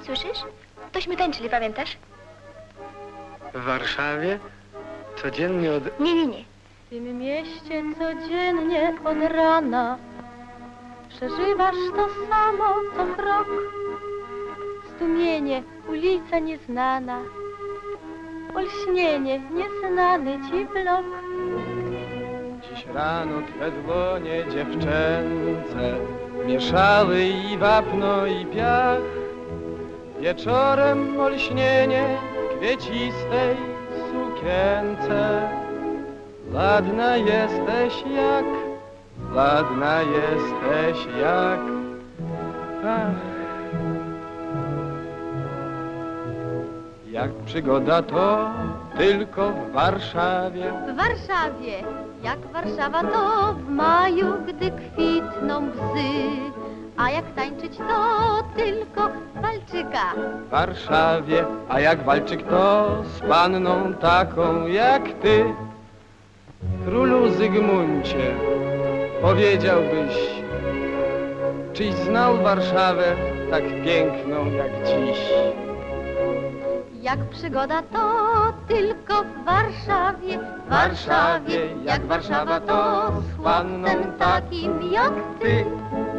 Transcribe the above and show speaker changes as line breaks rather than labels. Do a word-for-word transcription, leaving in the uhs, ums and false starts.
Słyszysz? Tośmy tańczyli, pamiętasz?
W Warszawie? Codziennie od...
Nie, nie, nie.
W tym mieście codziennie od rana przeżywasz to samo co krok. Zdumienie, ulica nieznana, olśnienie, nieznany ci blok.
Dziś rano twe dłonie dziewczęce mieszały i wapno i piach. Wieczorem olśnienie kwiecistej sukience. Ładna jesteś jak, ładna jesteś jak, ach. Jak przygoda to tylko w Warszawie.
W Warszawie, jak Warszawa to w maju, gdy kwitną bzy. A jak tańczyć to tylko w walczyka.
W Warszawie, a jak walczyk to z panną taką jak ty. Królu Zygmuncie, powiedziałbyś, czyś znał Warszawę tak piękną jak dziś?
Jak przygoda to tylko w Warszawie. W Warszawie, jak Warszawa to z chłopcem takim jak ty.